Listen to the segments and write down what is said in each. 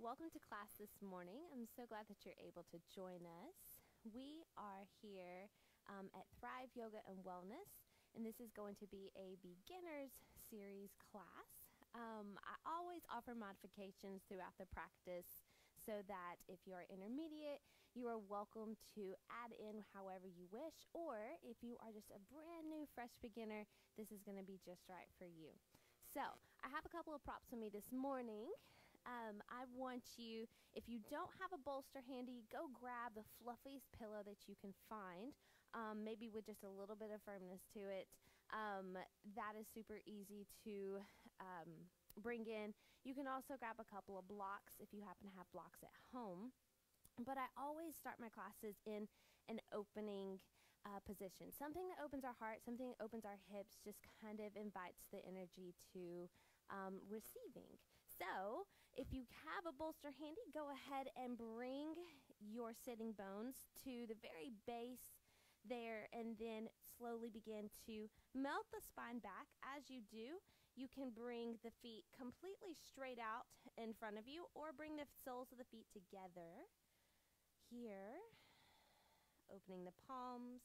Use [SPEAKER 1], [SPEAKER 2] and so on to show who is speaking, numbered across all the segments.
[SPEAKER 1] Welcome to class this morning. I'm so glad that you're able to join us. We are here at Thrive Yoga and Wellness, and this is going to be a beginners series class. I always offer modifications throughout the practice so that if you're intermediate, you are welcome to add in however you wish, or if you are just a brand new fresh beginner, this is going to be just right for you. So I have a couple of props with me this morning. I want you, if you don't have a bolster handy, go grab the fluffiest pillow that you can find, maybe with just a little bit of firmness to it. That is super easy to bring in. You can also grab a couple of blocks if you happen to have blocks at home. But I always start my classes in an opening position. Something that opens our heart, something that opens our hips, just kind of invites the energy to receiving. So if you have a bolster handy, go ahead and bring your sitting bones to the very base there and then slowly begin to melt the spine back. As you do, you can bring the feet completely straight out in front of you or bring the soles of the feet together. Here, opening the palms.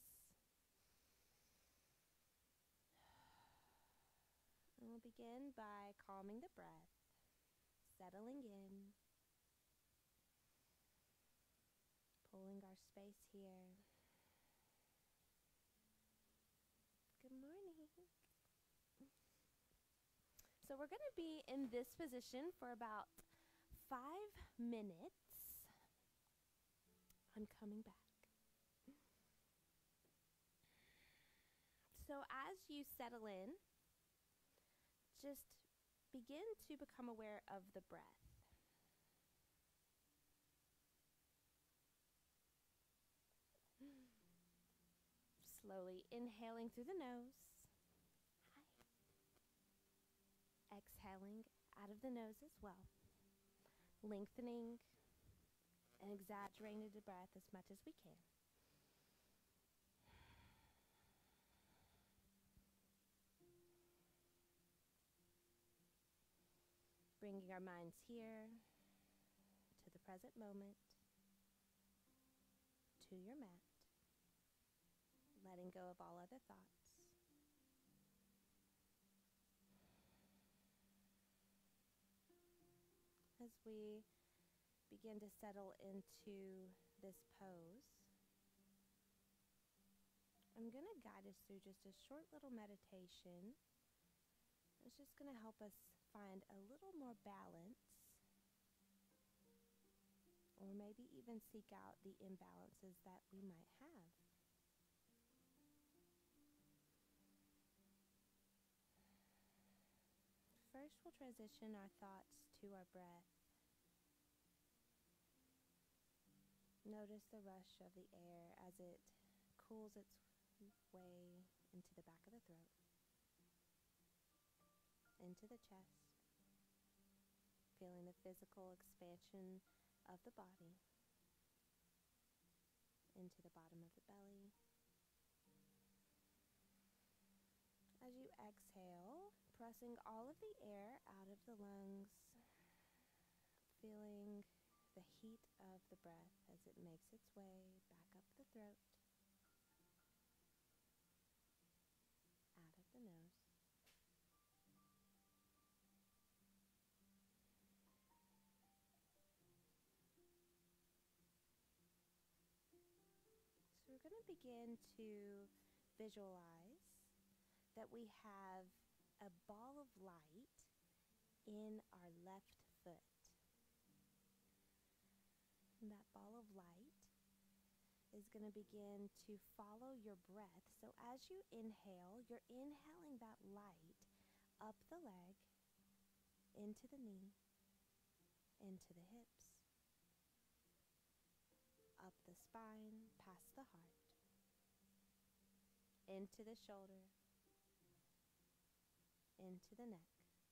[SPEAKER 1] And we'll begin by calming the breath, settling in, pulling our space here. Good morning. So we're going to be in this position for about 5 minutes. I'm coming back. So as you settle in, just begin to become aware of the breath. Slowly inhaling through the nose. Hi. Exhaling out of the nose as well. Lengthening and exaggerating the breath as much as we can. Bringing our minds here to the present moment, to your mat, letting go of all other thoughts. As we begin to settle into this pose, I'm going to guide us through just a short little meditation. It's just going to help us find a little more balance, or maybe even seek out the imbalances that we might have. First, we'll transition our thoughts to our breath. Notice the rush of the air as it cools its way into the back of the throat, into the chest, feeling the physical expansion of the body, into the bottom of the belly. As you exhale, pressing all of the air out of the lungs, feeling the heat of the breath as it makes its way back up the throat, out of the nose. So we're going to begin to visualize that we have a ball of light in our left foot. And that ball of light is going to begin to follow your breath. So as you inhale, you're inhaling that light up the leg, into the knee, into the hips, up the spine, past the heart, into the shoulder, into the neck,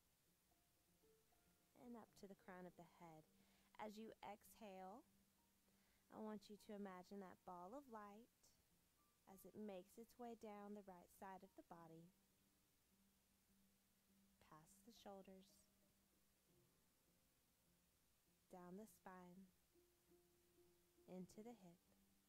[SPEAKER 1] and up to the crown of the head. As you exhale, I want you to imagine that ball of light as it makes its way down the right side of the body, past the shoulders, down down the spine, into the hip,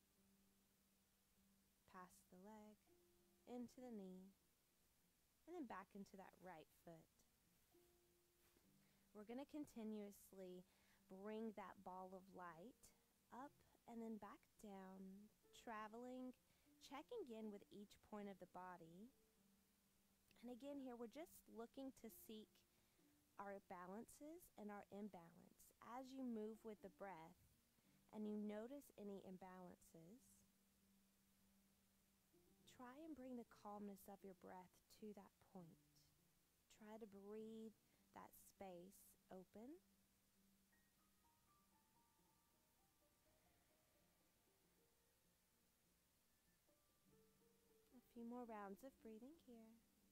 [SPEAKER 1] past the leg, into the knee, and then back into that right foot. We're going to continuously bring that ball of light up and then back down, traveling, checking in with each point of the body. And again, here we're just looking to seek our balances and our imbalance. As you move with the breath and you notice any imbalances, try and bring the calmness of your breath to that point. Try to breathe that space open. A few more rounds of breathing here.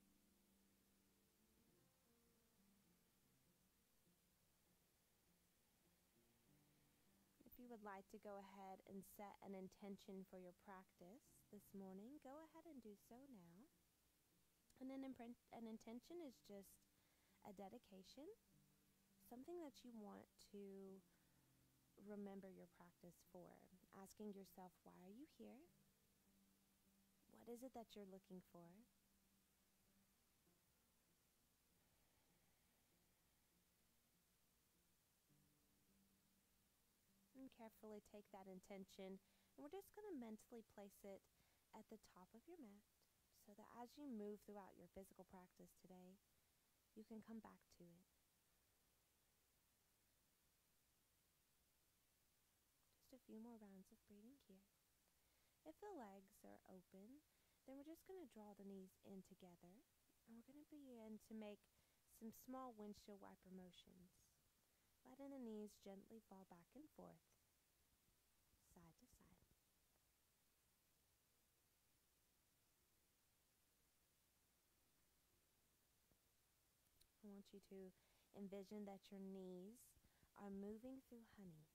[SPEAKER 1] If you would like to go ahead and set an intention for your practice this morning, go ahead and do so now. And an intention is just a dedication, something that you want to remember your practice for. Asking yourself, why are you here? What is it that you're looking for? And carefully take that intention, and we're just going to mentally place it at the top of your mat so that as you move throughout your physical practice today, you can come back to it. Just a few more rounds of breathing here. If the legs are open, then we're just going to draw the knees in together, and we're going to begin to make some small windshield wiper motions, letting the knees gently fall back and forth, side to side. I want you to envision that your knees are moving through honey,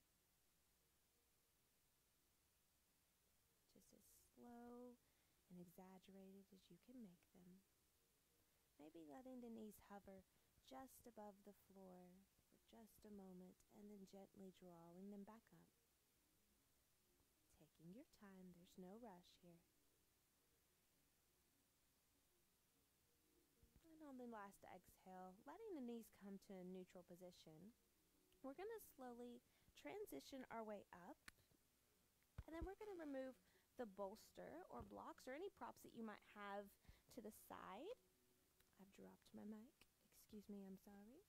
[SPEAKER 1] just as slow and exaggerated as you can make them. Maybe letting the knees hover just above the floor for just a moment and then gently drawing them back up. Taking your time, there's no rush here. And on the last exhale, letting the knees come to a neutral position, we're going to slowly transition our way up, and then we're going to remove the bolster or blocks or any props that you might have to the side. I've dropped my mic. Excuse me, I'm sorry.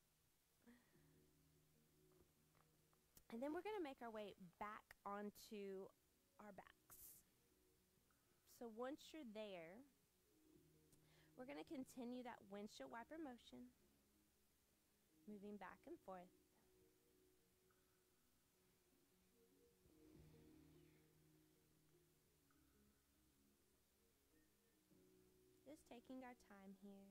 [SPEAKER 1] And then we're going to make our way back onto our backs. So once you're there, we're going to continue that windshield wiper motion, moving back and forth. Just taking our time here.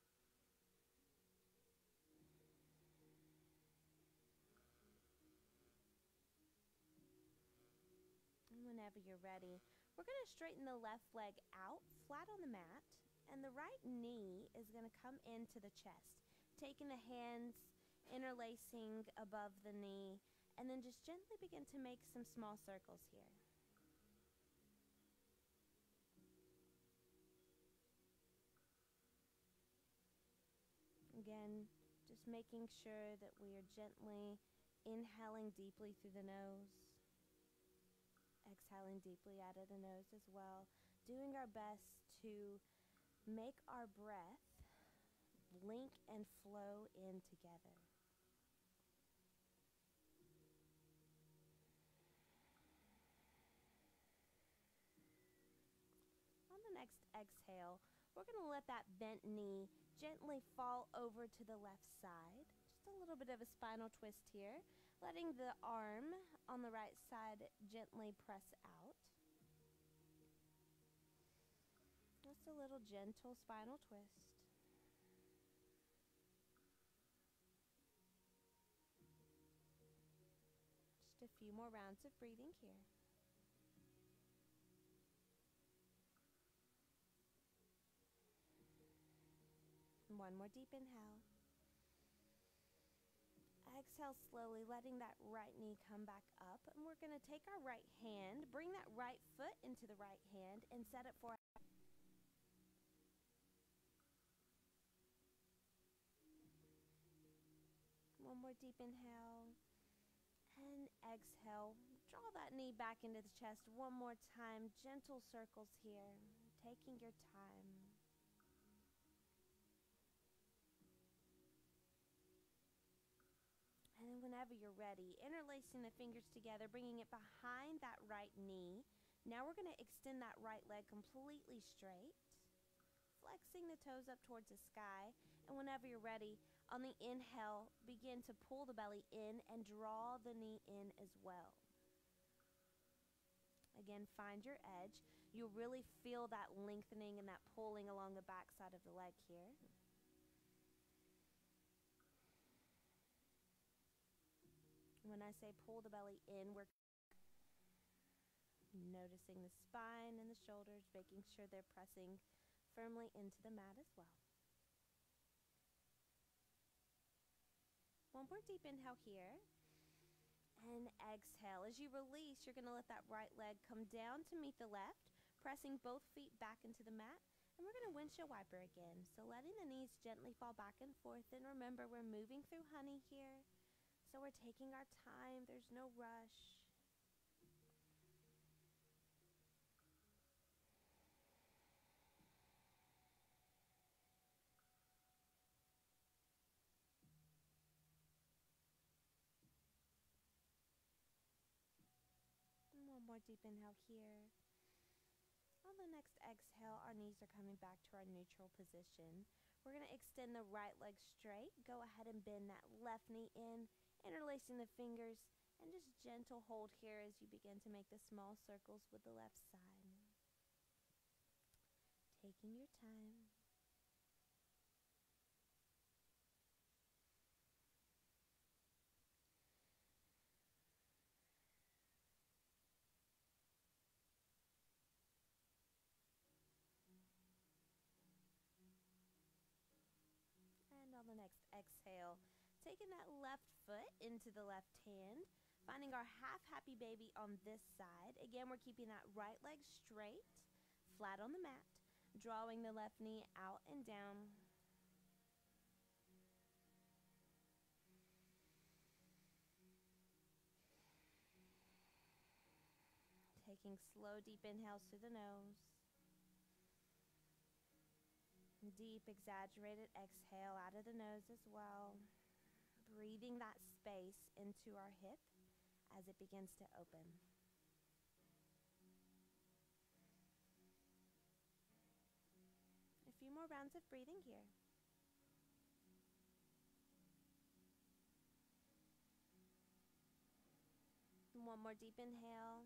[SPEAKER 1] And whenever you're ready, we're going to straighten the left leg out, flat on the mat, and the right knee is going to come into the chest. Taking the hands, interlacing above the knee, and then just gently begin to make some small circles here. Again, just making sure that we are gently inhaling deeply through the nose, exhaling deeply out of the nose as well, doing our best to make our breath link and flow in together. On the next exhale, we're going to let that bent knee gently fall over to the left side. Just a little bit of a spinal twist here, letting the arm on the right side gently press out. Just a little gentle spinal twist. Just a few more rounds of breathing here. One more deep inhale. exhale slowly, letting that right knee come back up. And we're going to take our right hand, bring that right foot into the right hand, and set it for one more deep inhale. And exhale. Draw that knee back into the chest one more time. Gentle circles here, taking your time. And then whenever you're ready, interlacing the fingers together, bringing it behind that right knee. Now we're going to extend that right leg completely straight, flexing the toes up towards the sky. And whenever you're ready, on the inhale, begin to pull the belly in and draw the knee in as well. Again, find your edge. You'll really feel that lengthening and that pulling along the back side of the leg here. When I say pull the belly in, we're noticing the spine and the shoulders, making sure they're pressing firmly into the mat as well. One more deep inhale here. And exhale. As you release, you're going to let that right leg come down to meet the left, pressing both feet back into the mat. And we're going to windshield wiper again. So letting the knees gently fall back and forth. And remember, we're moving through honey here. So we're taking our time. There's no rush. And one more deep inhale here. On the next exhale, our knees are coming back to our neutral position. We're going to extend the right leg straight. Go ahead and bend that left knee in, interlacing the fingers, and just gentle hold here as you begin to make the small circles with the left side. Taking your time. And on the next exhale, taking that left foot into the left hand, finding our half happy baby on this side. Again, we're keeping that right leg straight, flat on the mat, drawing the left knee out and down. Taking slow, deep inhales through the nose. Deep, exaggerated exhale out of the nose as well. Breathing that space into our hip as it begins to open. A few more rounds of breathing here. One more deep inhale.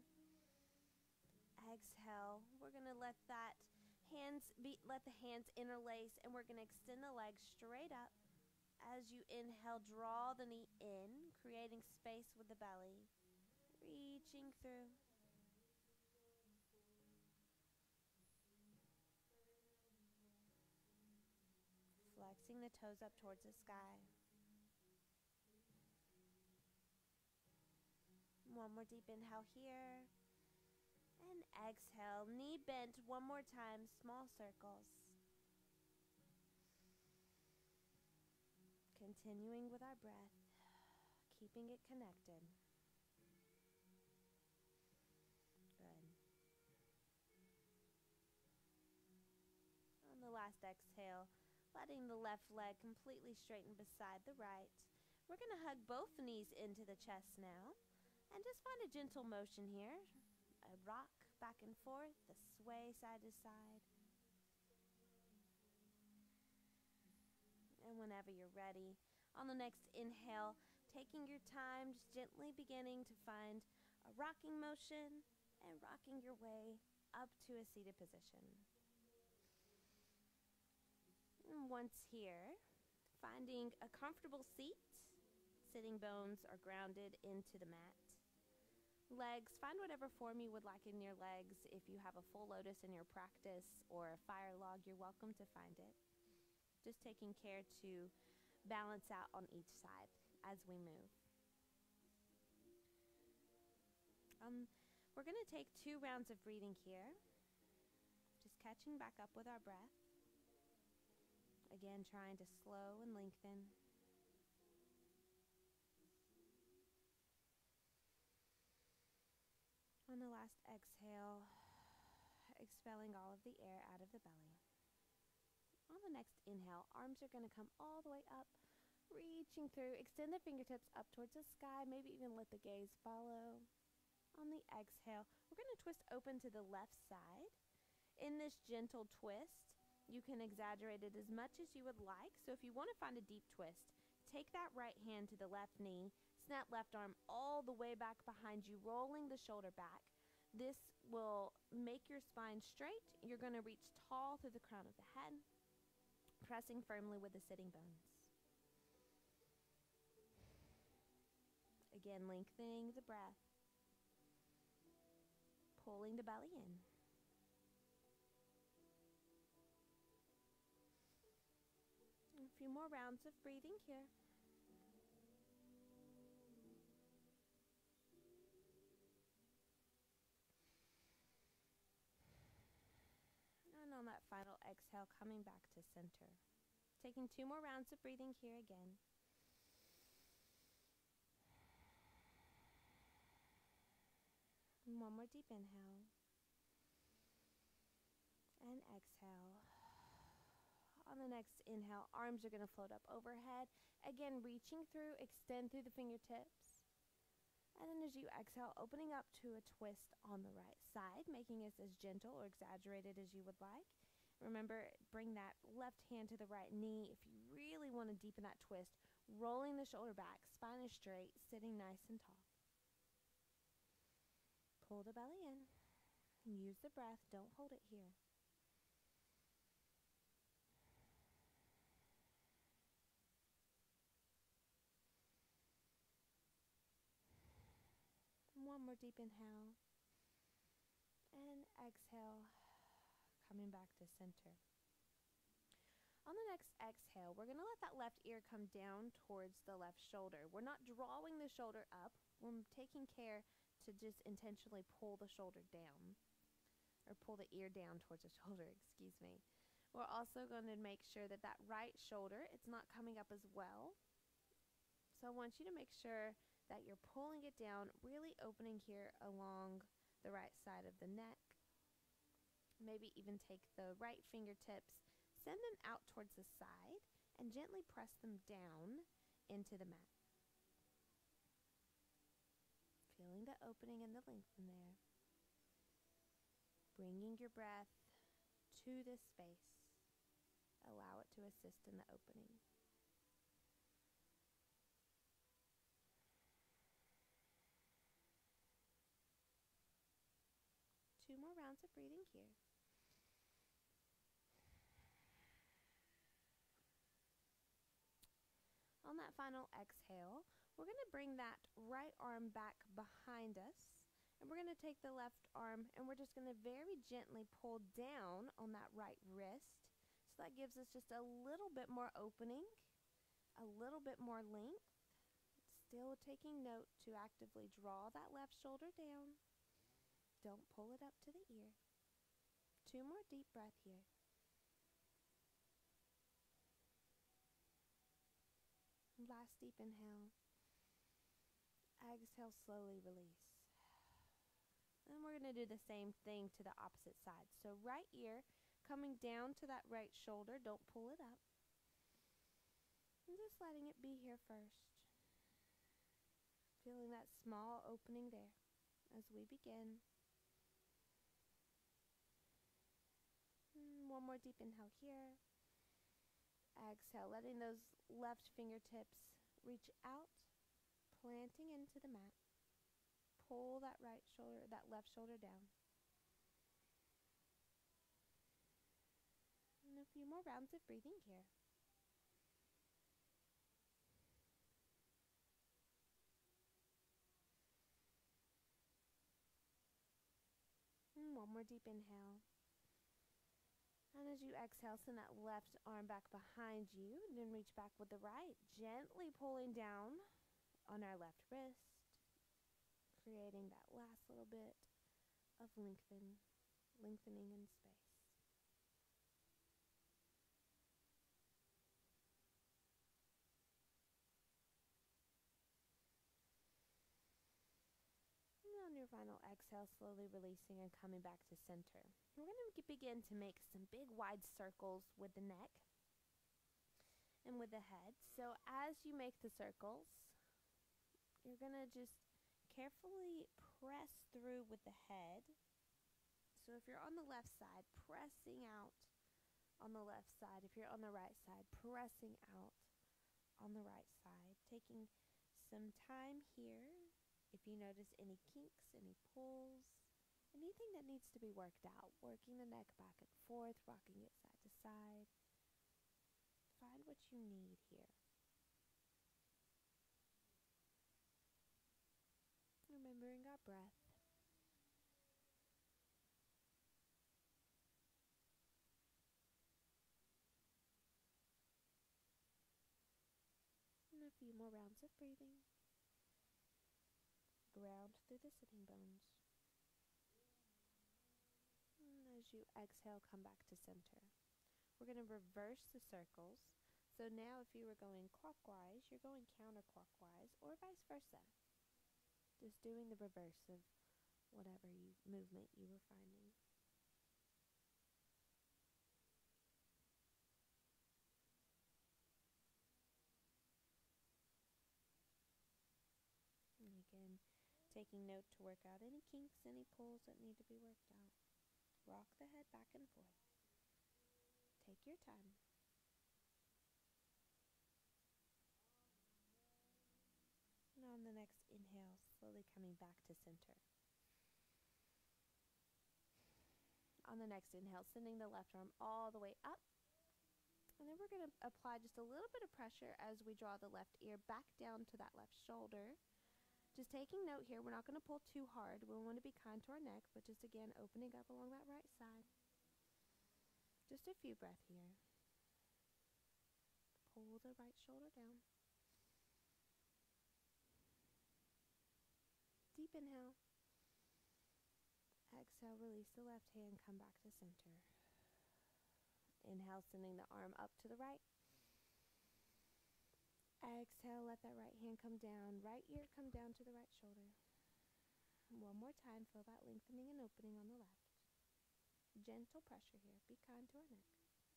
[SPEAKER 1] Exhale. We're going to let the hands interlace, and we're going to extend the legs straight up. As you inhale, draw the knee in, creating space with the belly, reaching through. Flexing the toes up towards the sky. One more deep inhale here. And exhale, knee bent one more time, small circles. Continuing with our breath, keeping it connected. Good. On the last exhale, letting the left leg completely straighten beside the right. We're going to hug both knees into the chest now. And just find a gentle motion here. A rock back and forth, a sway side to side. And whenever you're ready, on the next inhale, taking your time, just gently beginning to find a rocking motion and rocking your way up to a seated position. And once here, finding a comfortable seat, sitting bones are grounded into the mat. Legs, find whatever form you would like in your legs. If you have a full lotus in your practice or a fire log, you're welcome to find it. Just taking care to balance out on each side. as we move. We're going to take 2 rounds of breathing here, just catching back up with our breath. Again, trying to slow and lengthen. On the last exhale, expelling all of the air out of the belly. On the next inhale, arms are going to come all the way up, reaching through. Extend the fingertips up towards the sky, maybe even let the gaze follow. On the exhale, we're going to twist open to the left side. In this gentle twist, you can exaggerate it as much as you would like. So if you want to find a deep twist, take that right hand to the left knee, snap left arm all the way back behind you, rolling the shoulder back. This will make your spine straight. You're going to reach tall through the crown of the head, pressing firmly with the sitting bones. Again, lengthening the breath. Pulling the belly in. A few more rounds of breathing here. And on that final exhale, coming back to center. Taking 2 more rounds of breathing here again. And 1 more deep inhale. And exhale. On the next inhale, arms are going to float up overhead. Again, reaching through, extend through the fingertips. And then as you exhale, opening up to a twist on the right side, making it as gentle or exaggerated as you would like. Remember, bring that left hand to the right knee. If you really want to deepen that twist, rolling the shoulder back, spine is straight, sitting nice and tall. Pull the belly in. Use the breath. Don't hold it here. And 1 more deep inhale. And exhale, coming back to center. On the next exhale, we're going to let that left ear come down towards the left shoulder. We're not drawing the shoulder up. We're taking care to just intentionally pull the shoulder down, or pull the ear down towards the shoulder, excuse me. We're also going to make sure that that right shoulder, it's not coming up as well. So I want you to make sure that you're pulling it down, really opening here along the right side of the neck. Maybe even take the right fingertips, send them out towards the side, and gently press them down into the mat. Feeling the opening and the lengthen there. Bringing your breath to this space. Allow it to assist in the opening. Two more rounds of breathing here. On that final exhale, we're going to bring that right arm back behind us, and we're going to take the left arm and we're just going to very gently pull down on that right wrist. So that gives us just a little bit more opening, a little bit more length. Still taking note to actively draw that left shoulder down. Don't pull it up to the ear. 2 more deep breaths here. Last deep inhale. Exhale, slowly release. And we're going to do the same thing to the opposite side. So right ear coming down to that right shoulder. Don't pull it up. And just letting it be here first. Feeling that small opening there as we begin. And 1 more deep inhale here. Exhale, letting those left fingertips reach out, planting into the mat. Pull that left shoulder down. And a few more rounds of breathing here. And 1 more deep inhale. And as you exhale, send that left arm back behind you, and then reach back with the right, gently pulling down on our left wrist, creating that last little bit of lengthening in space. And on your final exhale, slowly releasing and coming back to center. We're going to begin to make some big wide circles with the neck and with the head. So as you make the circles, you're going to just carefully press through with the head. So if you're on the left side, pressing out on the left side. If you're on the right side, pressing out on the right side. Taking some time here. If you notice any kinks, any pulls, anything that needs to be worked out, working the neck back and forth, rocking it side to side. Find what you need here. Remembering our breath. And a few more rounds of breathing. Ground through the sitting bones. And as you exhale, come back to center. We're going to reverse the circles. So now if you were going clockwise, you're going counterclockwise, or vice versa. Just doing the reverse of whatever movement you were finding. And again, taking note to work out any kinks, any pulls that need to be worked out. Rock the head back and forth. Take your time. And on the next inhale, slowly coming back to center. On the next inhale, sending the left arm all the way up. And then we're going to apply just a little bit of pressure as we draw the left ear back down to that left shoulder. Just taking note here, we're not going to pull too hard. We want to be kind to our neck, but just again opening up along that right side. Just a few breaths here. Pull the right shoulder down. Deep inhale. Exhale, release the left hand, come back to center. Inhale, sending the arm up to the right. Exhale, let that right hand come down. Right ear come down to the right shoulder. One more time, feel that lengthening and opening on the left. Gentle pressure here. Be kind to our neck.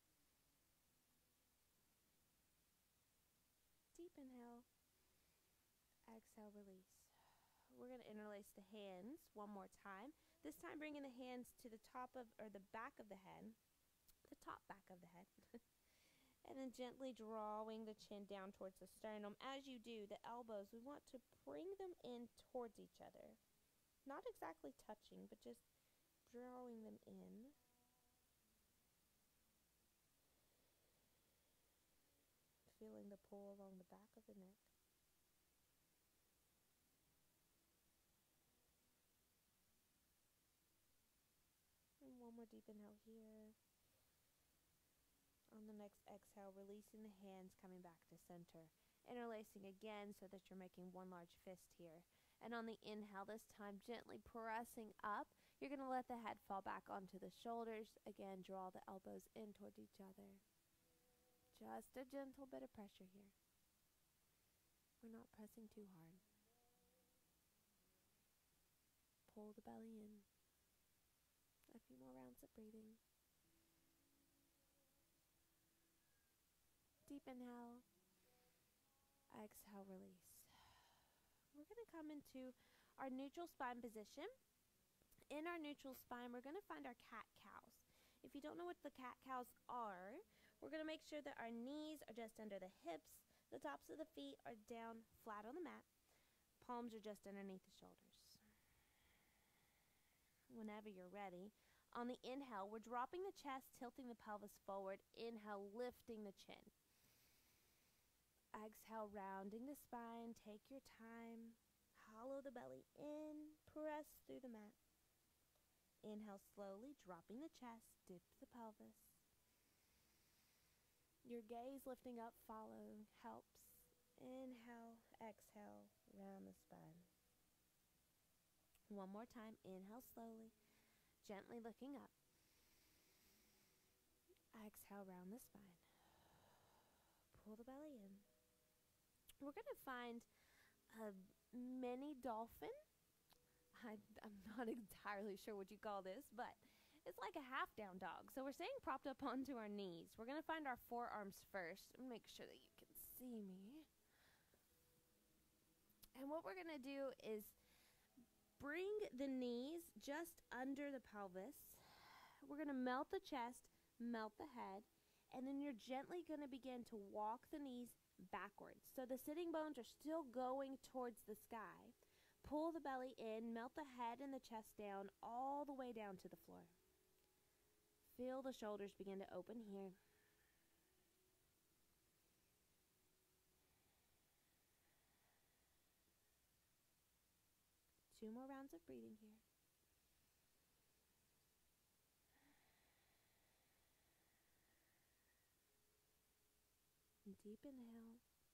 [SPEAKER 1] Deep inhale. Exhale, release. We're going to interlace the hands one more time. This time bringing the hands to the top of, or the back of the head. The top back of the head. And then gently drawing the chin down towards the sternum. As you do, the elbows, we want to bring them in towards each other. Not exactly touching, but just drawing them in. Feeling the pull along the back of the neck. And one more deep inhale here. On the next exhale, releasing the hands, coming back to center. Interlacing again so that you're making one large fist here. And on the inhale, this time gently pressing up. You're going to let the head fall back onto the shoulders. Again, draw the elbows in towards each other. Just a gentle bit of pressure here. We're not pressing too hard. Pull the belly in. A few more rounds of breathing. Deep inhale. Exhale, release. We're going to come into our neutral spine position. In our neutral spine, we're going to find our cat-cows. If you don't know what the cat-cows are, we're going to make sure that our knees are just under the hips. The tops of the feet are down flat on the mat. Palms are just underneath the shoulders. Whenever you're ready, on the inhale, we're dropping the chest, tilting the pelvis forward. Inhale, lifting the chin. Exhale, rounding the spine. Take your time. Hollow the belly in. Press through the mat. Inhale slowly, dropping the chest. Dip the pelvis. Your gaze lifting up, follow, helps. Inhale, exhale, round the spine. One more time. Inhale slowly, gently looking up. Exhale, round the spine. Pull the belly in. We're going to find a mini dolphin. I'm not entirely sure what you call this, but it's like a half down dog. So we're staying propped up onto our knees. We're going to find our forearms first. Make sure that you can see me. And what we're going to do is bring the knees just under the pelvis. We're going to melt the chest, melt the head, and then you're gently going to begin to walk the knees backwards. So the sitting bones are still going towards the sky. Pull the belly in, melt the head and the chest down all the way down to the floor. Feel the shoulders begin to open here. Two more rounds of breathing here. Deep inhale.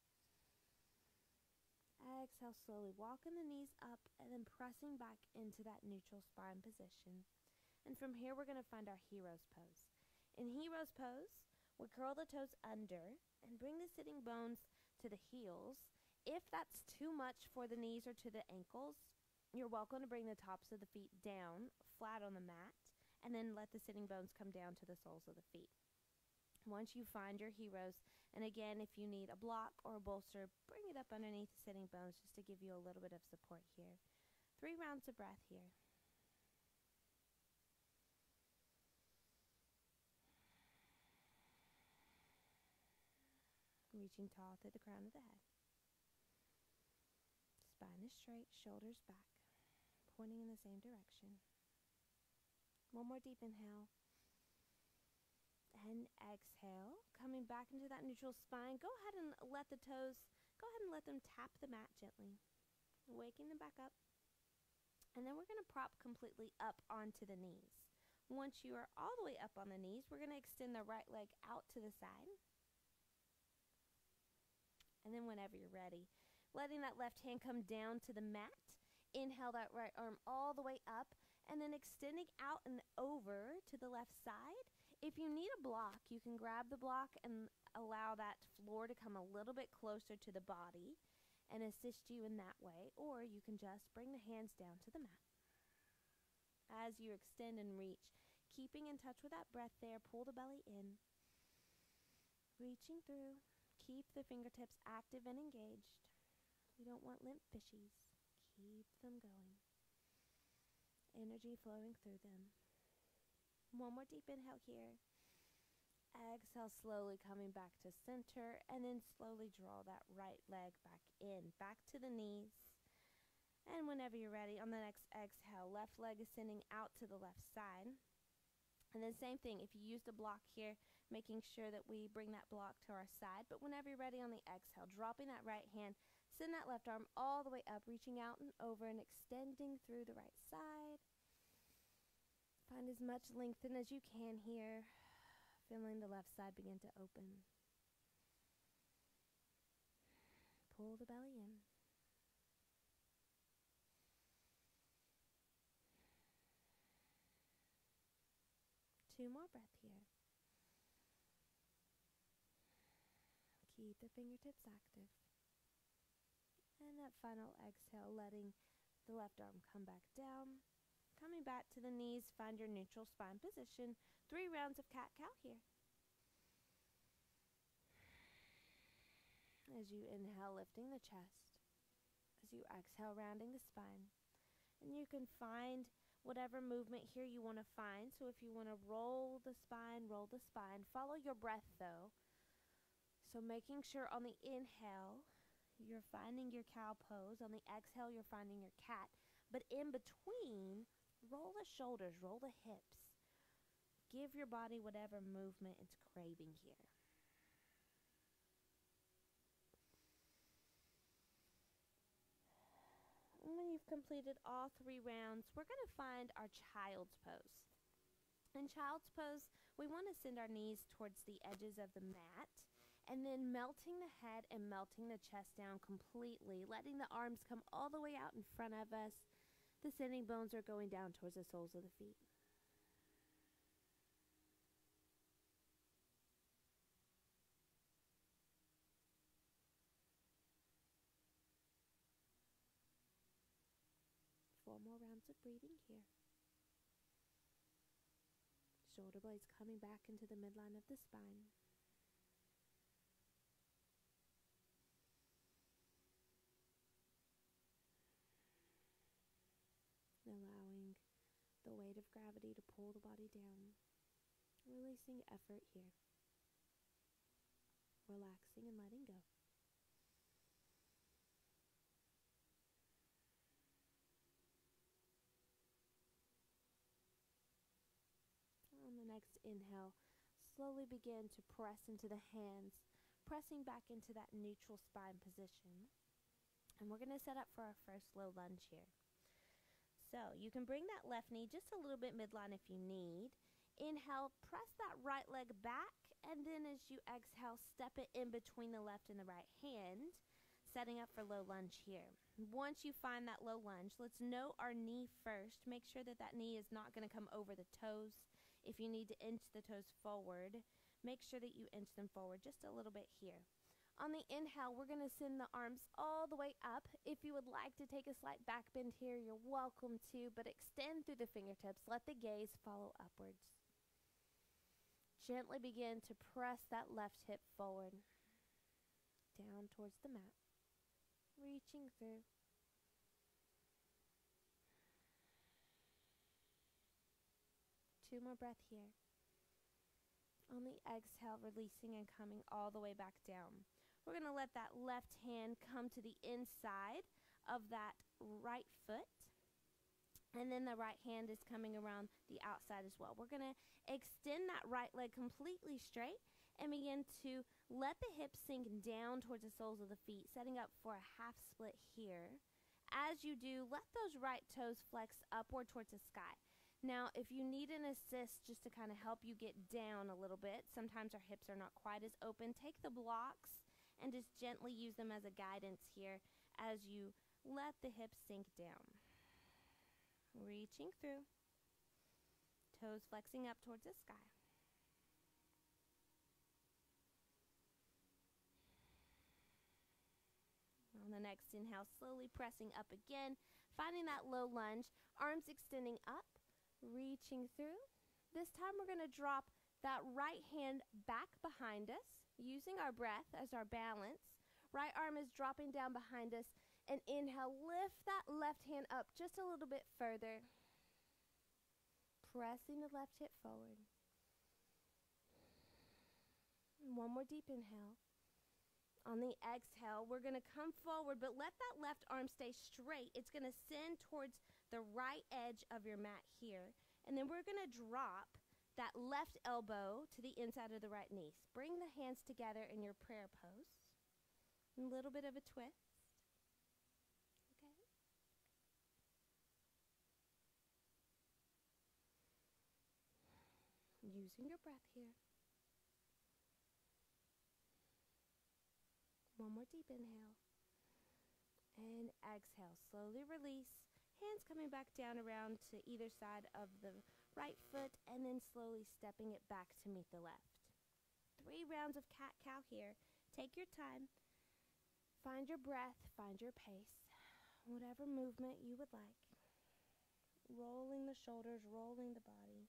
[SPEAKER 1] Exhale slowly, walking the knees up and then pressing back into that neutral spine position. And from here, we're going to find our hero's pose. In hero's pose, we curl the toes under and bring the sitting bones to the heels. If that's too much for the knees or to the ankles, you're welcome to bring the tops of the feet down, flat on the mat, and then let the sitting bones come down to the soles of the feet. Once you find your heroes, and again, if you need a block or a bolster, bring it up underneath the sitting bones just to give you a little bit of support here. 3 rounds of breath here. Reaching tall through the crown of the head. Spine is straight, shoulders back, pointing in the same direction. One more deep inhale. And exhale, coming back into that neutral spine. Go ahead and let the toes, let them tap the mat gently. Waking them back up. And then we're going to prop completely up onto the knees. Once you are all the way up on the knees, we're going to extend the right leg out to the side. And then whenever you're ready, letting that left hand come down to the mat. Inhale that right arm all the way up, and then extending out and over to the left side. If you need a block, you can grab the block and allow that floor to come a little bit closer to the body and assist you in that way, or you can just bring the hands down to the mat. As you extend and reach, keeping in touch with that breath there, pull the belly in, reaching through, keep the fingertips active and engaged. We don't want limp fishies. Keep them going. Energy flowing through them. One more deep inhale here. Exhale, slowly coming back to center, and then slowly draw that right leg back in, back to the knees. And whenever you're ready, on the next exhale, left leg ascending out to the left side. And then same thing, if you used a block here, making sure that we bring that block to our side. But whenever you're ready on the exhale, dropping that right hand, send that left arm all the way up, reaching out and over and extending through the right side. Find as much lengthen as you can here, feeling the left side begin to open. Pull the belly in. Two more breaths here. Keep the fingertips active. And that final exhale, letting the left arm come back down. Coming back to the knees, find your neutral spine position. 3 rounds of cat-cow here. As you inhale, lifting the chest. As you exhale, rounding the spine. And you can find whatever movement here you want to find. So if you want to roll the spine, roll the spine. Follow your breath though. So making sure on the inhale, you're finding your cow pose. On the exhale, you're finding your cat. But in between, roll the shoulders, roll the hips. Give your body whatever movement it's craving here. And when you've completed all 3 rounds, we're going to find our child's pose. In child's pose, we want to send our knees towards the edges of the mat. And then melting the head and melting the chest down completely, letting the arms come all the way out in front of us. The sitting bones are going down towards the soles of the feet. Four more rounds of breathing here. Shoulder blades coming back into the midline of the spine. Allowing the weight of gravity to pull the body down. Releasing effort here. Relaxing and letting go. On the next inhale, slowly begin to press into the hands, pressing back into that neutral spine position. And we're going to set up for our first low lunge here. So you can bring that left knee just a little bit midline if you need. Inhale, press that right leg back, and then as you exhale, step it in between the left and the right hand, setting up for low lunge here. Once you find that low lunge, let's note our knee first. Make sure that that knee is not going to come over the toes. If you need to inch the toes forward, make sure that you inch them forward just a little bit here. On the inhale, we're going to send the arms all the way up. If you would like to take a slight back bend here, you're welcome to, but extend through the fingertips. Let the gaze follow upwards. Gently begin to press that left hip forward, down towards the mat, reaching through. Two more breaths here. On the exhale, releasing and coming all the way back down. We're going to let that left hand come to the inside of that right foot. And then the right hand is coming around the outside as well. We're going to extend that right leg completely straight and begin to let the hips sink down towards the soles of the feet, setting up for a half split here. As you do, let those right toes flex upward towards the sky. Now, if you need an assist just to kind of help you get down a little bit, sometimes our hips are not quite as open, take the blocks and just gently use them as a guidance here as you let the hips sink down. Reaching through, toes flexing up towards the sky. On the next inhale, slowly pressing up again, finding that low lunge, arms extending up, reaching through. This time we're going to drop that right hand back behind us, using our breath as our balance. Right arm is dropping down behind us. And inhale, lift that left hand up just a little bit further. Pressing the left hip forward. One more deep inhale. On the exhale, we're going to come forward, but let that left arm stay straight. It's going to send towards the right edge of your mat here. And then we're going to drop that left elbow to the inside of the right knee. Bring the hands together in your prayer pose. A little bit of a twist. Okay. Using your breath here. One more deep inhale. And exhale. Slowly release. Hands coming back down around to either side of the right foot, and then slowly stepping it back to meet the left. 3 rounds of cat-cow here. Take your time. Find your breath. Find your pace. Whatever movement you would like. Rolling the shoulders, rolling the body.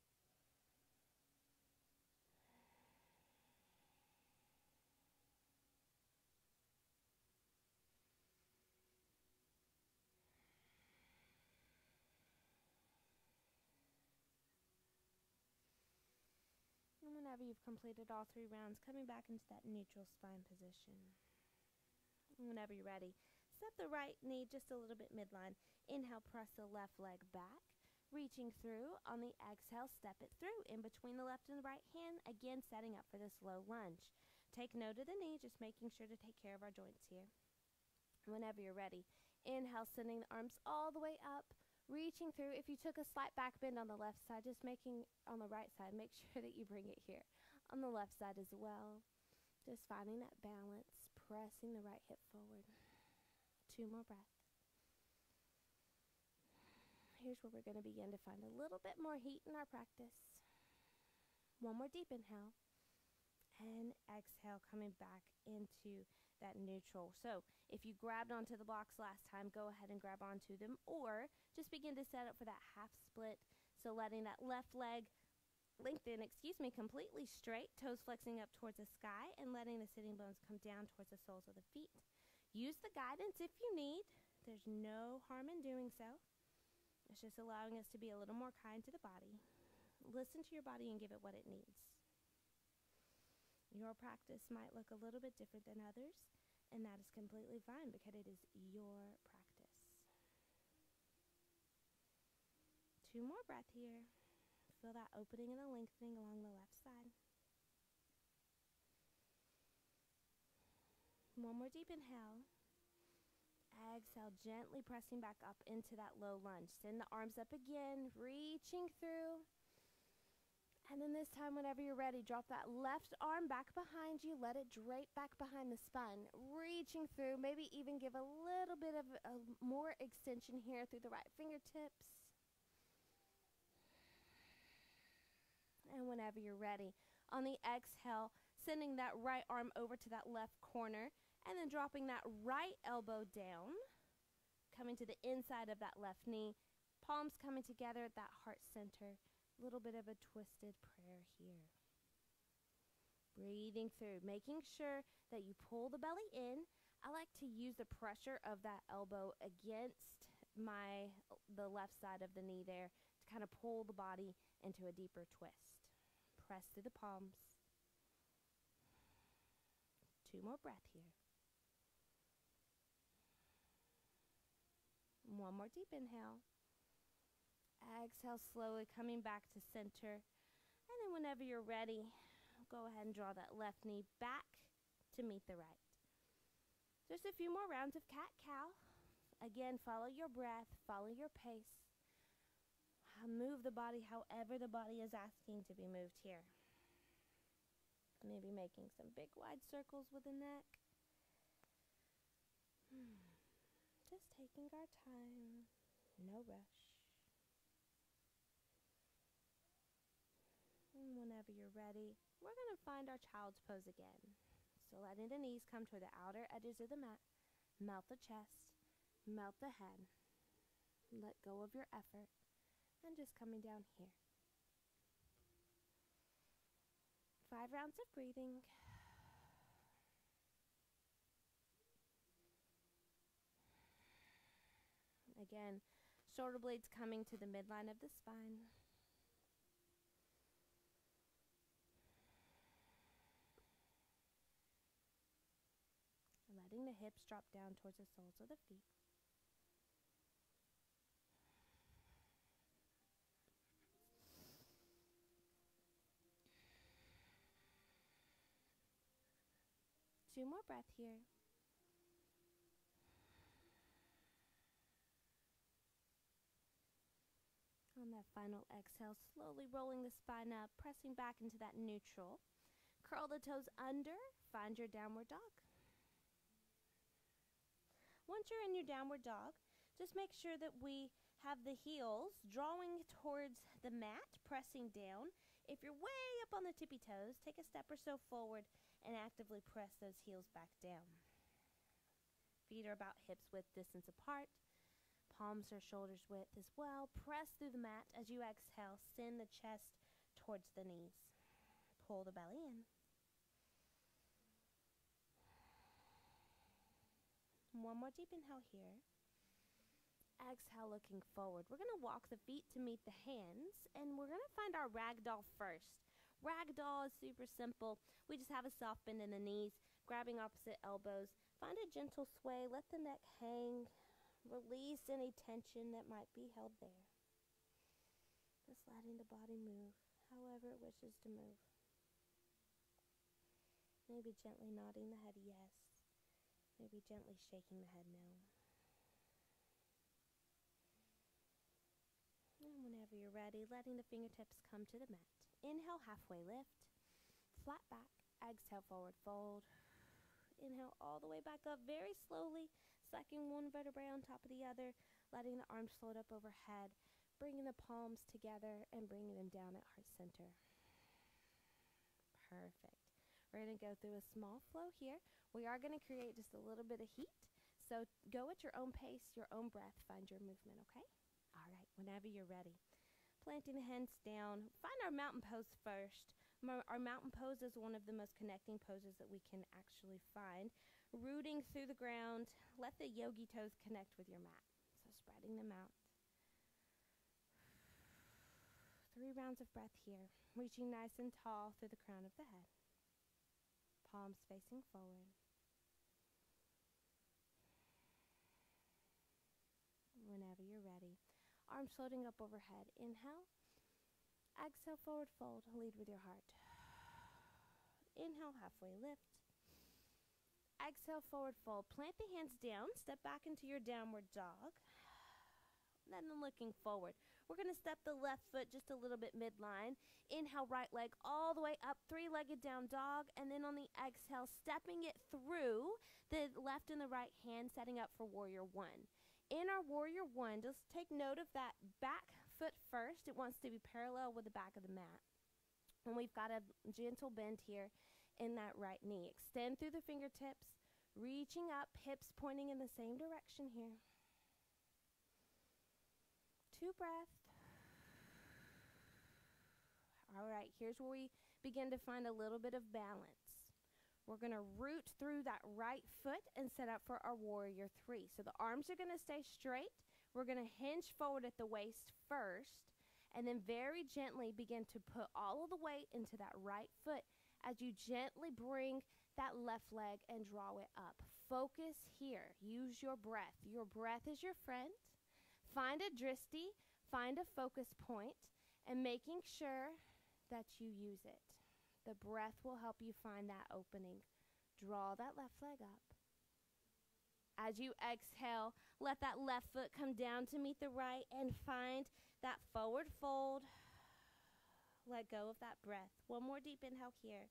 [SPEAKER 1] And whenever you've completed all 3 rounds, coming back into that neutral spine position. And whenever you're ready, step the right knee just a little bit midline. Inhale, press the left leg back. Reaching through. On the exhale, step it through in between the left and the right hand. Again, setting up for this low lunge. Take note of the knee, just making sure to take care of our joints here. Whenever you're ready, inhale, sending the arms all the way up. Reaching through. If you took a slight back bend on the left side, just making on the right side, make sure that you bring it here on the left side as well. Just finding that balance, pressing the right hip forward. 2 more breaths. Here's where we're going to begin to find a little bit more heat in our practice. 1 more deep inhale. And exhale, coming back into that neutral. So if you grabbed onto the blocks last time, go ahead and grab onto them, or just begin to set up for that half split. So letting that left leg lengthen, completely straight, toes flexing up towards the sky, and letting the sitting bones come down towards the soles of the feet. Use the guidance if you need. There's no harm in doing so. It's just allowing us to be a little more kind to the body. Listen to your body and give it what it needs. Your practice might look a little bit different than others, and that is completely fine because it is your practice. 2 more breaths here. Feel that opening and the lengthening along the left side. 1 more deep inhale. Exhale, gently pressing back up into that low lunge. Send the arms up again, reaching through. And then this time, whenever you're ready, drop that left arm back behind you. Let it drape back behind the spine. Reaching through, maybe even give a little bit of more extension here through the right fingertips. And whenever you're ready, on the exhale, sending that right arm over to that left corner, and then dropping that right elbow down, coming to the inside of that left knee, palms coming together at that heart center. A little bit of a twisted prayer here. Breathing through, making sure that you pull the belly in. I like to use the pressure of that elbow against the left side of the knee there to kind of pull the body into a deeper twist. Press through the palms. 2 more breaths here. 1 more deep inhale. Exhale, slowly coming back to center. And then whenever you're ready, go ahead and draw that left knee back to meet the right. Just a few more rounds of cat-cow. Again, follow your breath, follow your pace. Move the body however the body is asking to be moved here. Maybe making some big wide circles with the neck. Just taking our time, no rush. And whenever you're ready, we're going to find our child's pose again. So letting the knees come toward the outer edges of the mat. Melt the chest, melt the head. Let go of your effort. And just coming down here. 5 rounds of breathing. Again, shoulder blades coming to the midline of the spine. Letting the hips drop down towards the soles of the feet. Two more breaths here. On that final exhale, slowly rolling the spine up, pressing back into that neutral. Curl the toes under, find your downward dog. Once you're in your downward dog, just make sure that we have the heels drawing towards the mat, pressing down. If you're way up on the tippy toes, take a step or so forward and actively press those heels back down. Feet are about hips width distance apart. Palms are shoulders width as well. Press through the mat as you exhale. Send the chest towards the knees. Pull the belly in. One more deep inhale here. Exhale, looking forward. We're going to walk the feet to meet the hands, and we're going to find our ragdoll first. Ragdoll is super simple. We just have a soft bend in the knees, grabbing opposite elbows. Find a gentle sway. Let the neck hang. Release any tension that might be held there. Just letting the body move however it wishes to move. Maybe gently nodding the head yes. Maybe gently shaking the head no. And whenever you're ready, letting the fingertips come to the mat. Inhale, halfway lift. Flat back. Exhale, forward fold. Inhale all the way back up very slowly, stacking one vertebrae on top of the other, letting the arms float up overhead, bringing the palms together and bringing them down at heart center. Perfect. We're going to go through a small flow here. We are going to create just a little bit of heat. So go at your own pace, your own breath, find your movement, okay? All right, whenever you're ready. Planting the hands down. Find our mountain pose first. Our mountain pose is one of the most connecting poses that we can actually find. Rooting through the ground. Let the yogi toes connect with your mat. So spreading them out. 3 rounds of breath here. Reaching nice and tall through the crown of the head. Palms facing forward. Whenever you're ready. Arms floating up overhead. Inhale. Exhale, forward fold. Lead with your heart. Inhale, halfway lift. Exhale, forward fold. Plant the hands down. Step back into your downward dog. Then looking forward. We're going to step the left foot just a little bit midline. Inhale, right leg all the way up, 3-legged down dog. And then on the exhale, stepping it through the left and the right hand, setting up for warrior one. In our warrior one, just take note of that back foot first. It wants to be parallel with the back of the mat. And we've got a gentle bend here in that right knee. Extend through the fingertips, reaching up, hips pointing in the same direction here. 2 breaths. All right, here's where we begin to find a little bit of balance. We're going to root through that right foot and set up for our warrior 3. So the arms are going to stay straight. We're going to hinge forward at the waist first, and then very gently begin to put all of the weight into that right foot as you gently bring that left leg and draw it up. Focus here. Use your breath. Your breath is your friend. Find a drishti, find a focus point, and making sure that you use it. The breath will help you find that opening. Draw that left leg up. As you exhale, let that left foot come down to meet the right and find that forward fold. Let go of that breath. One more deep inhale here.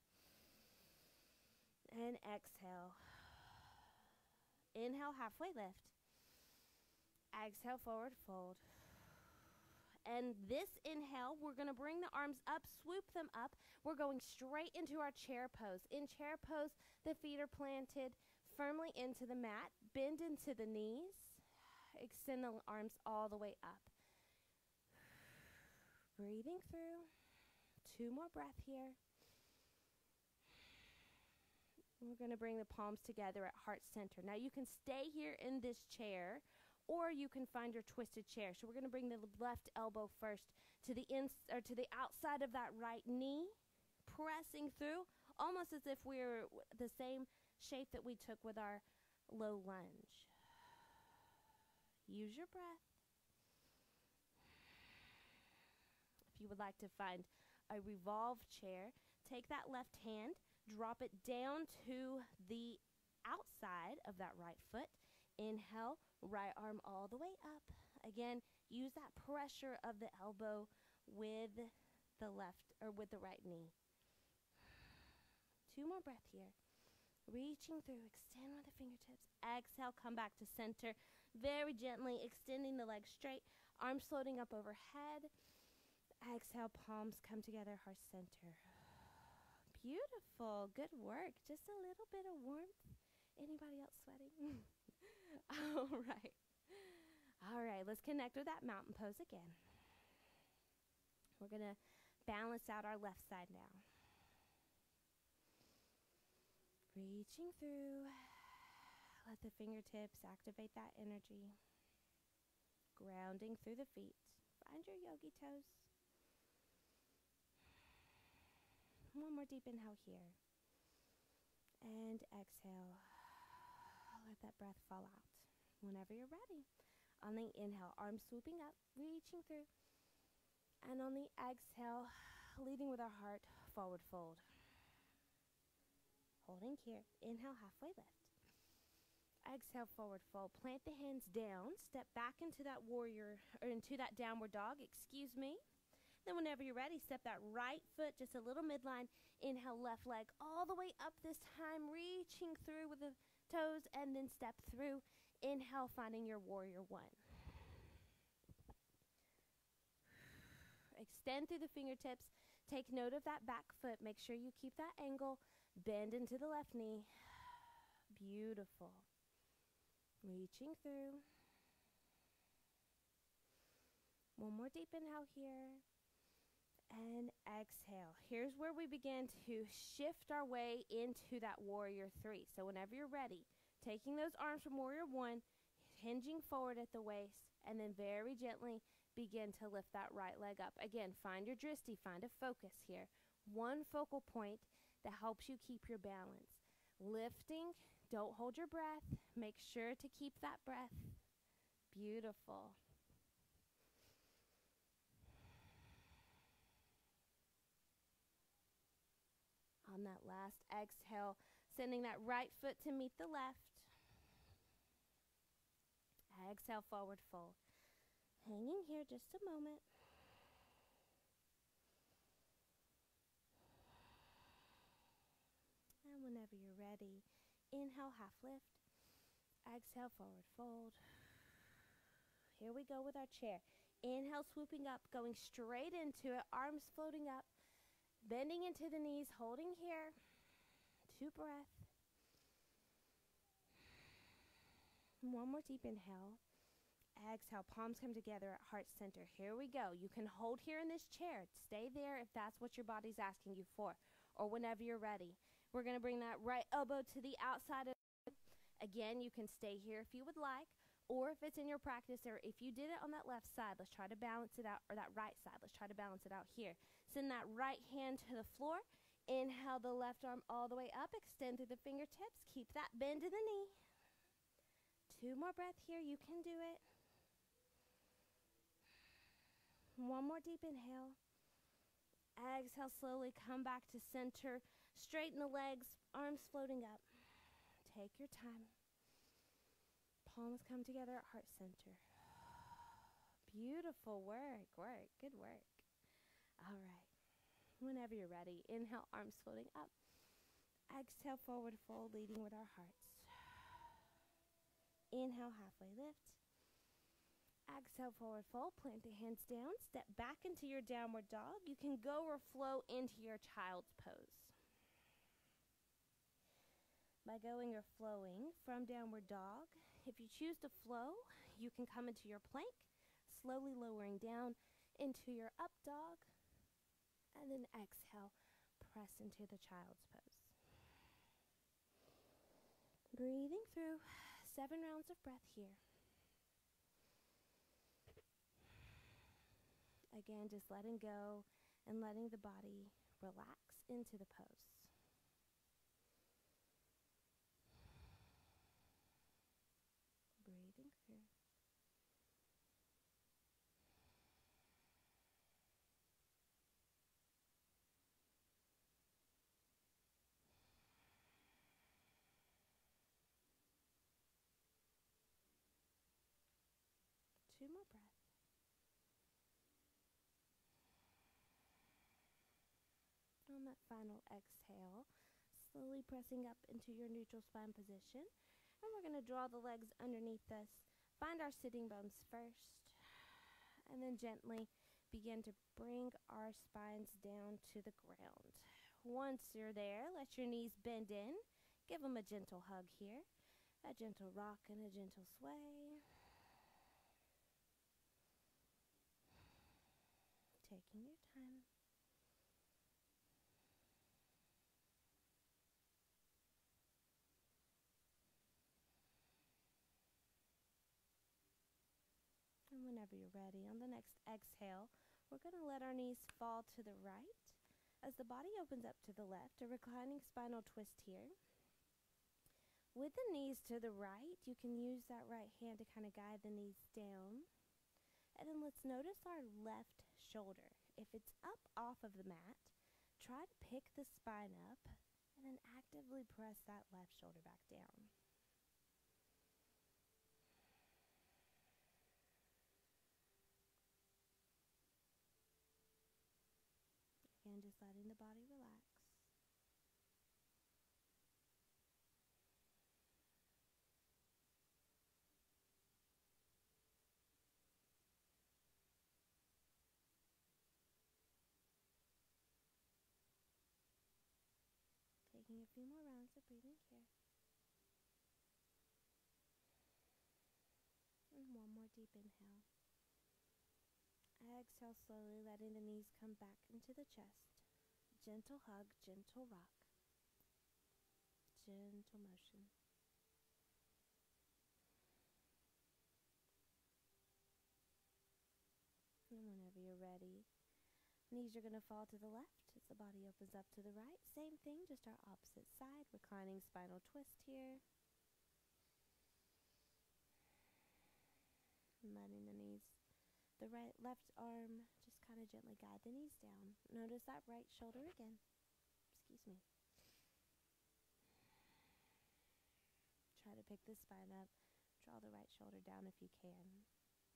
[SPEAKER 1] And exhale. Inhale, halfway lift. Exhale, forward fold. And this inhale, we're going to bring the arms up, swoop them up. We're going straight into our chair pose. In chair pose, the feet are planted firmly into the mat. Bend into the knees. Extend the arms all the way up. Breathing through. 2 more breaths here. We're going to bring the palms together at heart center. Now you can stay here in this chair, or you can find your twisted chair. So we're going to bring the left elbow first to the to the outside of that right knee, pressing through, almost as if we're the same shape that we took with our low lunge. Use your breath. If you would like to find a revolved chair, take that left hand, drop it down to the outside of that right foot. Inhale, right arm all the way up. Again, use that pressure of the elbow with the left or with the right knee. 2 more breaths here. Reaching through, extend with the fingertips. Exhale, come back to center. Very gently extending the legs straight. Arms floating up overhead. Exhale, palms come together, heart center. Beautiful. Good work. Just a little bit of warmth. Anybody else sweating? All right. All right, let's connect with that mountain pose again. We're going to balance out our left side now. Reaching through. Let the fingertips activate that energy. Grounding through the feet. Find your yogi toes. One more deep inhale here. And exhale. Let that breath fall out whenever you're ready. On the inhale, arms swooping up, reaching through. And on the exhale, leading with our heart, forward fold. Holding here. Inhale, halfway lift. Exhale, forward fold. Plant the hands down. Step back into that warrior, or into that downward dog, excuse me. Then whenever you're ready, step that right foot just a little midline. Inhale, left leg all the way up this time, reaching through with the toes, and then step through. Inhale, finding your warrior one. Extend through the fingertips. Take note of that back foot. Make sure you keep that angle. Bend into the left knee. Beautiful. Reaching through. One more deep inhale here. And exhale. Here's where we begin to shift our way into that warrior three. So whenever you're ready, taking those arms from warrior one, hinging forward at the waist, and then very gently begin to lift that right leg up. Again, find your drishti, find a focus here. One focal point that helps you keep your balance. Lifting, don't hold your breath. Make sure to keep that breath. Beautiful. On that last exhale, sending that right foot to meet the left. Exhale, forward fold. Hanging here just a moment. And whenever you're ready, inhale, half lift. Exhale, forward fold. Here we go with our chair. Inhale, swooping up, going straight into it, arms floating up. Bending into the knees, holding here. 2 breaths. One more deep inhale. Exhale, palms come together at heart center. Here we go. You can hold here in this chair. Stay there if that's what your body's asking you for, or whenever you're ready. We're going to bring that right elbow to the outside of. Again, you can stay here if you would like, or if it's in your practice, or if you did it on that left side, let's try to balance it out, or that right side, let's try to balance it out here. Send that right hand to the floor. Inhale the left arm all the way up. Extend through the fingertips. Keep that bend in the knee. 2 more breaths here. You can do it. One more deep inhale. Exhale, slowly come back to center. Straighten the legs, arms floating up. Take your time. Palms come together at heart center. Beautiful work, good work. All right, whenever you're ready, inhale, arms floating up. Exhale, forward fold, leading with our hearts. Inhale, halfway lift. Exhale, forward fold, plant the hands down, step back into your downward dog. You can go or flow into your child's pose. By going or flowing from downward dog, if you choose to flow, you can come into your plank, slowly lowering down into your up dog, and then exhale, press into the child's pose. Breathing through 7 rounds of breath here. Again, just letting go and letting the body relax into the pose. Breathing through. Two more breaths. On that final exhale, slowly pressing up into your neutral spine position. And we're going to draw the legs underneath us. Find our sitting bones first. And then gently begin to bring our spines down to the ground. Once you're there, let your knees bend in. Give them a gentle hug here. A gentle rock and a gentle sway. Taking your time. And whenever you're ready, on the next exhale, we're going to let our knees fall to the right as the body opens up to the left, a reclining spinal twist here. With the knees to the right, you can use that right hand to kind of guide the knees down. And then let's notice our left shoulder. If it's up off of the mat, try to pick the spine up and then actively press that left shoulder back down. And just letting the body relax. Taking a few more rounds of breathing here. And one more deep inhale. Exhale slowly, letting the knees come back into the chest. Gentle hug, gentle rock. Gentle motion. And whenever you're ready, knees are going to fall to the left as the body opens up to the right. Same thing, just our opposite side. Reclining spinal twist here. Letting the knees, the left arm, just kind of gently guide the knees down. Notice that right shoulder again. Excuse me. Try to pick the spine up. Draw the right shoulder down if you can.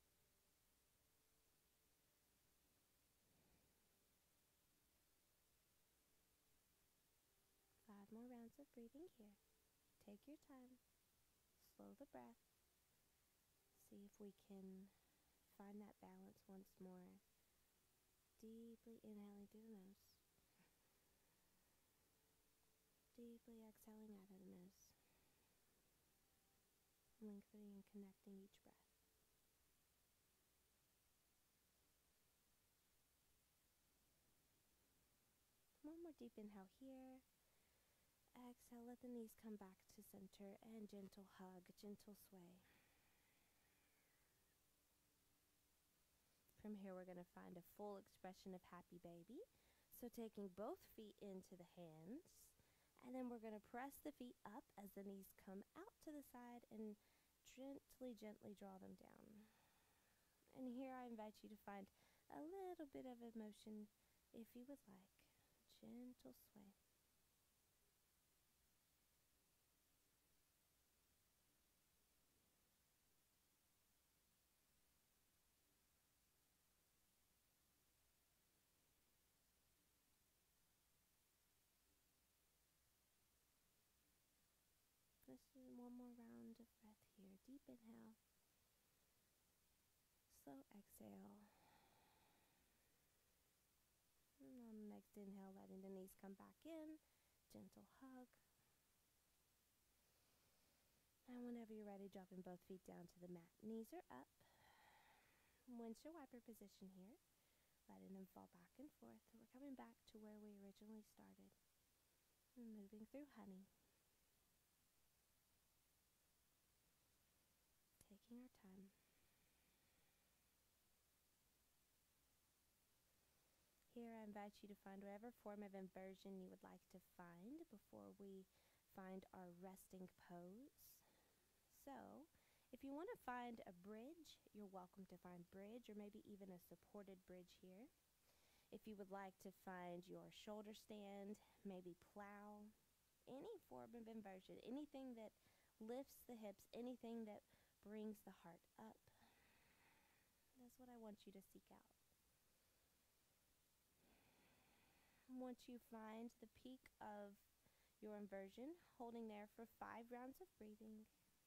[SPEAKER 1] 5 more rounds of breathing here. Take your time. Slow the breath. See if we can find that balance once more. Deeply inhaling through the nose. Deeply exhaling out of the nose. Lengthening and connecting each breath. One more deep inhale here. Exhale, let the knees come back to center and gentle hug, gentle sway. From here, we're going to find a full expression of happy baby. So taking both feet into the hands, and then we're going to press the feet up as the knees come out to the side and gently, gently draw them down. And here I invite you to find a little bit of emotion if you would like. Gentle sway. Let's do one more round of breath here. Deep inhale. Slow exhale. And on the next inhale, letting the knees come back in. Gentle hug. And whenever you're ready, dropping both feet down to the mat. Knees are up. Windshield wiper position here. Letting them fall back and forth. We're coming back to where we originally started. And moving through honey. Taking our time. Here I invite you to find whatever form of inversion you would like to find before we find our resting pose. So, if you want to find a bridge, you're welcome to find bridge or maybe even a supported bridge here. If you would like to find your shoulder stand, maybe plow, any form of inversion, anything that lifts the hips, anything that brings the heart up. That's what I want you to seek out. Once you find the peak of your inversion, holding there for 5 rounds of breathing.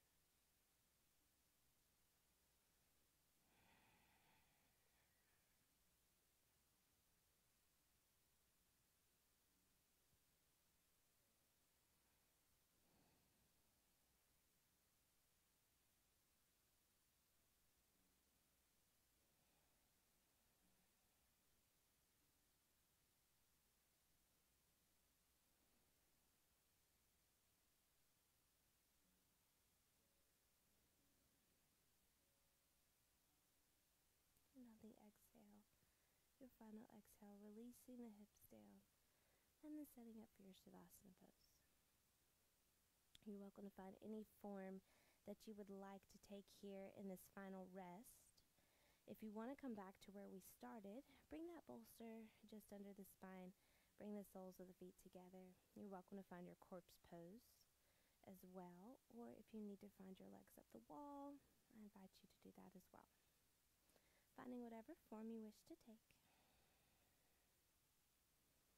[SPEAKER 1] And on the exhale, your final exhale, releasing the hips down, and then setting up for your Savasana pose. You're welcome to find any form that you would like to take here in this final rest. If you want to come back to where we started, bring that bolster just under the spine, bring the soles of the feet together. You're welcome to find your corpse pose as well, or if you need to find your legs up the wall, I invite you to do that as well. Finding whatever form you wish to take.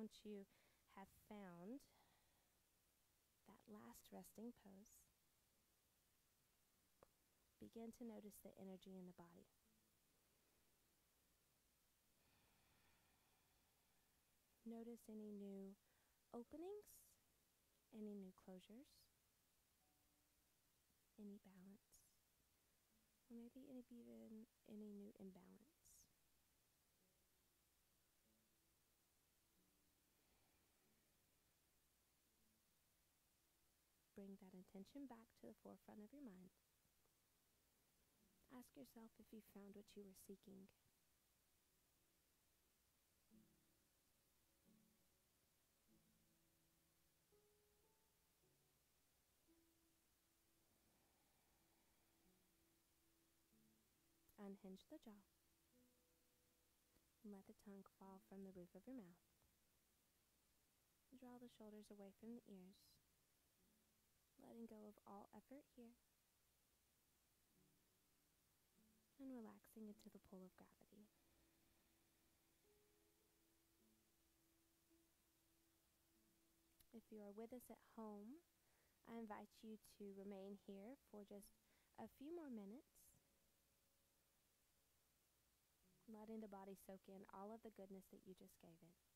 [SPEAKER 1] once you have found that last resting pose, begin to notice the energy in the body. Notice any new openings, any new closures, any balance, or maybe even any new imbalance. Bring that intention back to the forefront of your mind. Ask yourself if you found what you were seeking. Unhinge the jaw. And let the tongue fall from the roof of your mouth. Draw the shoulders away from the ears, letting go of all effort here, and relaxing into the pull of gravity. If you are with us at home, I invite you to remain here for just a few more minutes, letting the body soak in all of the goodness that you just gave it.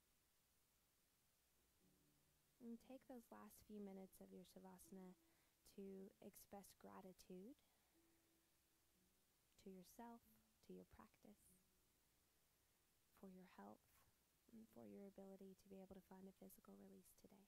[SPEAKER 1] And take those last few minutes of your Savasana to express gratitude to yourself, to your practice, for your health, and for your ability to be able to find a physical release today.